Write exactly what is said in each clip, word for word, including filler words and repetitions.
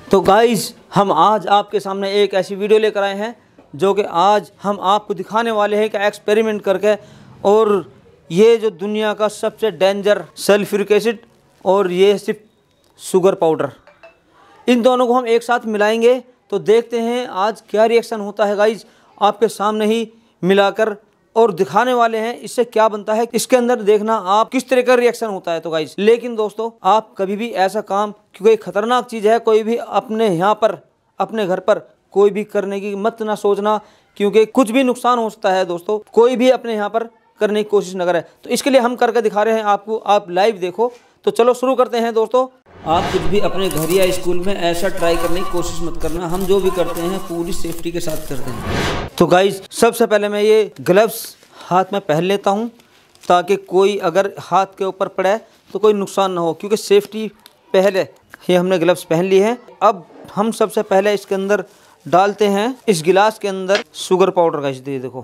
तो गाइस हम आज आपके सामने एक ऐसी वीडियो लेकर आए हैं जो कि आज हम आपको दिखाने वाले हैं कि एक्सपेरिमेंट करके, और ये जो दुनिया का सबसे डेंजर सल्फ्यूरिक एसिड और ये सिर्फ शुगर पाउडर, इन दोनों को हम एक साथ मिलाएंगे। तो देखते हैं आज क्या रिएक्शन होता है गाइस, आपके सामने ही मिलाकर और दिखाने वाले हैं इससे क्या बनता है। इसके अंदर देखना आप किस तरह का रिएक्शन होता है। तो गाइस लेकिन दोस्तों आप कभी भी ऐसा काम, क्योंकि खतरनाक चीज़ है, कोई भी अपने यहाँ पर अपने घर पर कोई भी करने की मत ना सोचना, क्योंकि कुछ भी नुकसान हो सकता है दोस्तों। कोई भी अपने यहाँ पर करने की कोशिश न करे। तो इसके लिए हम करके दिखा रहे हैं आपको, आप लाइव देखो। तो चलो शुरू करते हैं दोस्तों। आप कुछ भी अपने घर या स्कूल में ऐसा ट्राई करने की कोशिश मत करना। हम जो भी करते हैं पूरी सेफ्टी के साथ करते हैं। तो गाइस सबसे पहले मैं ये ग्लव्स हाथ में पहन लेता हूँ, ताकि कोई अगर हाथ के ऊपर पड़े तो कोई नुकसान ना हो, क्योंकि सेफ्टी पहले। ये हमने ग्लव्स पहन लिए हैं। अब हम सबसे पहले इसके अंदर डालते हैं, इस गिलास के अंदर शुगर पाउडर। गाइस ये देखो,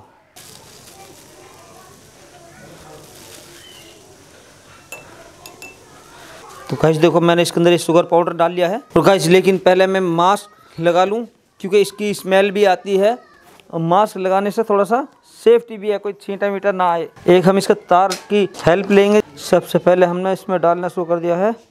तो गाइस देखो मैंने इसके अंदर ये शुगर पाउडर डाल लिया है। और गाइस लेकिन पहले मैं मास्क लगा लूँ, क्योंकि इसकी स्मेल भी आती है और मास्क लगाने से थोड़ा सा सेफ्टी भी है, कोई छींटा मीटा ना आए। एक हम इसका तार की हेल्प लेंगे। सबसे पहले हमने इसमें डालना शुरू कर दिया है।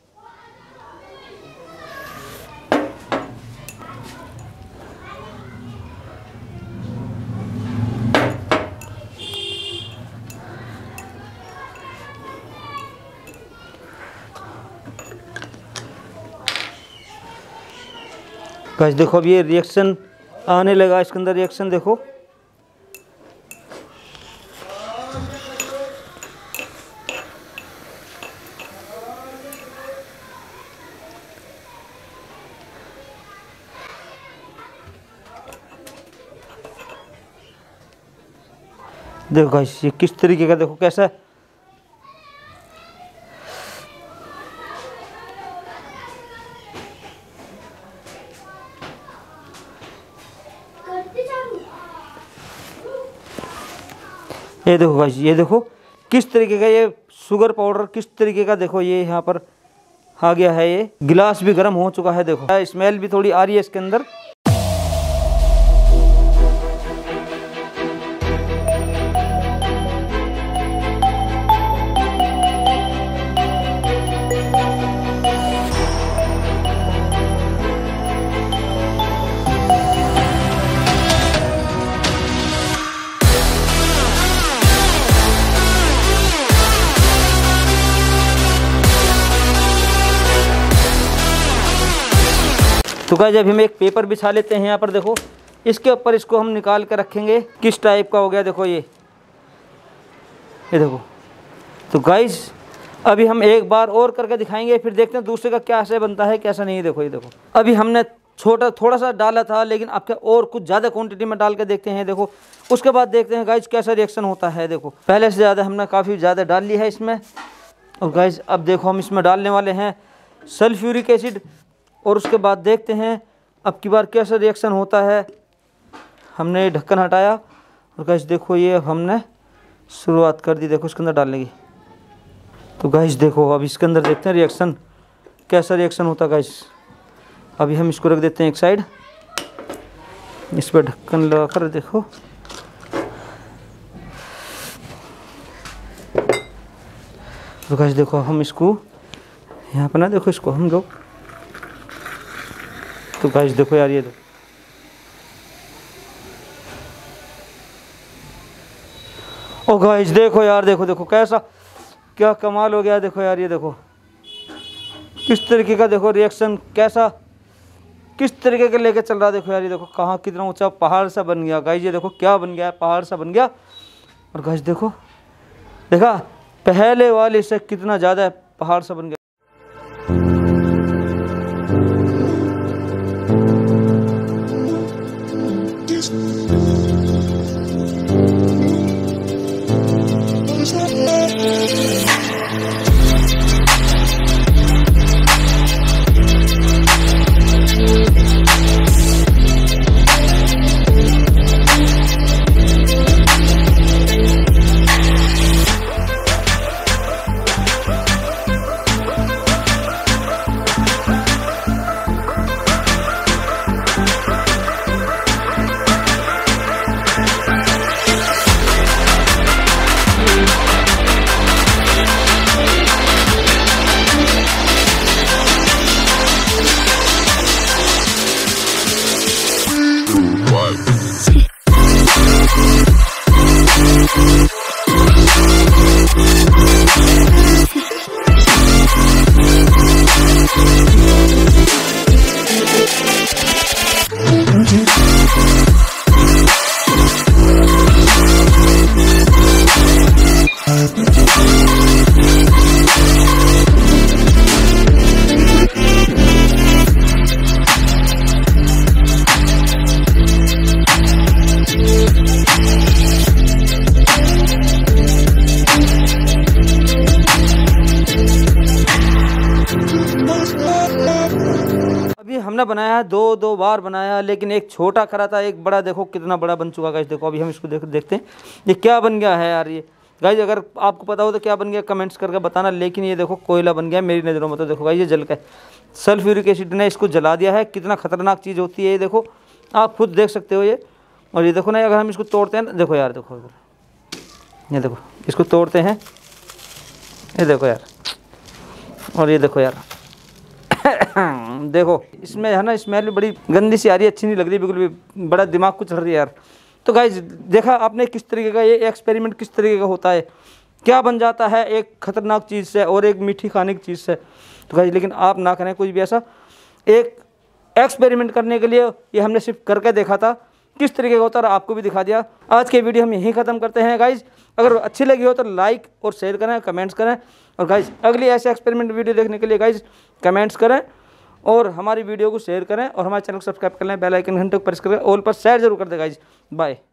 गाइस देखो अब ये रिएक्शन आने लगा, इसके अंदर रिएक्शन देखो। देखो गाइस ये किस तरीके का, देखो कैसा है। ये देखो गाइस, ये देखो किस तरीके का ये शुगर पाउडर किस तरीके का, देखो ये यहाँ पर आ गया है। ये गिलास भी गर्म हो चुका है। देखो स्मेल भी थोड़ी आ रही है इसके अंदर। तो गाइस जब हम एक पेपर बिछा लेते हैं यहाँ पर, देखो इसके ऊपर इसको हम निकाल कर रखेंगे। किस टाइप का हो गया देखो ये ये देखो। तो गाइस अभी हम एक बार और करके दिखाएंगे, फिर देखते हैं दूसरे का क्या ऐसे बनता है कैसा नहीं। देखो ये देखो अभी हमने छोटा थोड़ा सा डाला था, लेकिन आपके और कुछ ज़्यादा क्वांटिटी में डाल के देखते हैं। देखो उसके बाद देखते हैं गाइस कैसा रिएक्शन होता है। देखो पहले से ज़्यादा हमने काफ़ी ज़्यादा डाल ली है इसमें। और गाइस अब देखो हम इसमें डालने वाले हैं सल्फ्यूरिक एसिड, और उसके बाद देखते हैं अब की बार कैसा रिएक्शन होता है। हमने ढक्कन हटाया और गाइस देखो ये हमने शुरुआत कर दी, देखो इसके अंदर डालने की। तो गाइस देखो अब इसके अंदर देखते हैं रिएक्शन कैसा रिएक्शन होता है गाइस। अभी हम इसको रख देते हैं एक साइड, इस पर ढक्कन लगा कर। देखो तो गाइस देखो हम इसको यहाँ पर ना, देखो इसको हम लोग, तो गाइस देखो यार ये दो। ओ गाइस देखो यार, देखो देखो कैसा क्या कमाल हो गया। देखो यार ये देखो किस तरीके का, देखो रिएक्शन कैसा किस तरीके का लेके चल रहा है। देखो यार ये देखो कहाँ कितना ऊंचा पहाड़ सा बन गया। गाइस ये देखो क्या बन गया है, पहाड़ सा बन गया। और गाइस देखो देखा पहले वाले से कितना ज़्यादा पहाड़ सा बन गया। कितना बनाया है, दो दो बार बनाया, लेकिन एक छोटा करा था, एक बड़ा देखो कितना बड़ा बन चुका गाइस। देखो अभी हम इसको देख देखते हैं ये क्या बन गया है यार। ये गाइस अगर आपको पता हो तो क्या बन गया कमेंट्स करके बताना। लेकिन ये देखो कोयला बन गया मेरी नज़रों में तो। देखो गाइस ये जल के सल्फ्यूरिक एसिड ने इसको जला दिया है। कितना खतरनाक चीज़ होती है ये, देखो आप खुद देख सकते हो ये। और ये देखो ना अगर हम इसको तोड़ते हैं ना, देखो यार देखो ये देखो इसको तोड़ते हैं, ये देखो यार, और ये देखो यार देखो इसमें है ना स्मेल भी बड़ी गंदी सी आ रही है, अच्छी नहीं लग रही बिल्कुल भी, बड़ा दिमाग कुछ चल रही है यार। तो गाइज देखा आपने किस तरीके का ये एक्सपेरिमेंट किस तरीके का होता है, क्या बन जाता है एक खतरनाक चीज़ से और एक मीठी खाने की चीज़ से। तो गाइज लेकिन आप ना करें कुछ भी ऐसा। एक एक्सपेरिमेंट करने के लिए ये हमने सिर्फ करके देखा था किस तरीके का होता है, आपको भी दिखा दिया। आज के वीडियो हम यहीं ख़त्म करते हैं गाइज। अगर अच्छी लगी हो तो लाइक और शेयर करें, कमेंट्स करें। और गाइज अगली ऐसे एक्सपेरिमेंट वीडियो देखने के लिए गाइज कमेंट्स करें और हमारी वीडियो को शेयर करें और हमारे चैनल को सब्सक्राइब कर लें, बेल आइकन घंटे को प्रेस करें, ऑल पर शेयर जरूर कर दें गाइज। बाय।